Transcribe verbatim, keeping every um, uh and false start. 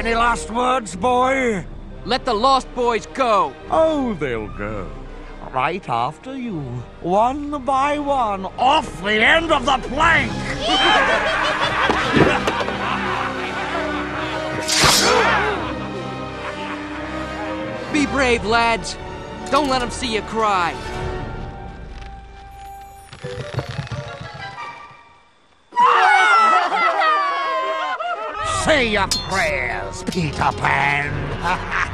Any last words, boy? Let the Lost Boys go. Oh, they'll go. Right after you. One by one. Off the end of the plank! Be brave, lads. Don't let them see you cry. Say your prayers, Peter Pan.